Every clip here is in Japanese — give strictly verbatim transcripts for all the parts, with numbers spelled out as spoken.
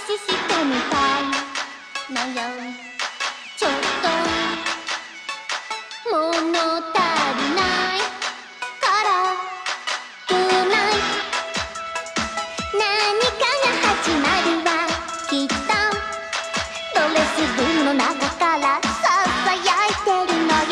話してみたいのよ。ちょっと物足りないからトゥナイト何かが始まるわきっと。ドレスルームの中からささやいてるのよ。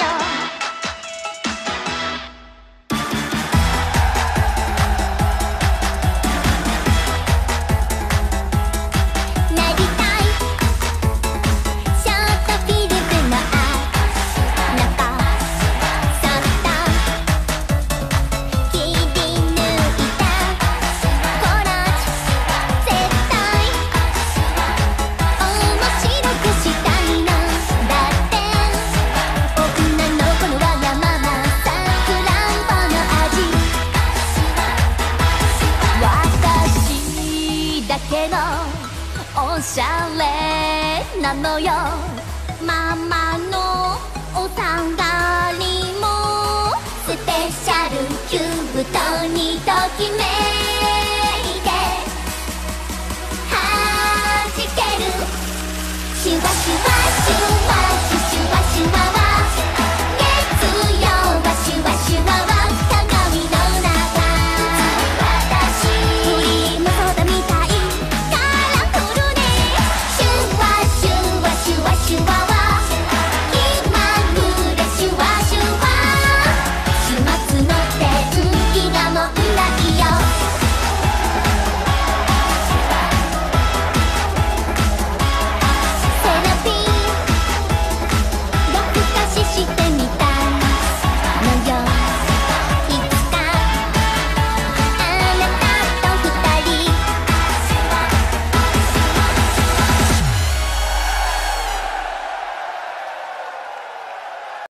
けどおしゃれなのよ。ママのお下がりもスペシャルキュートにときめ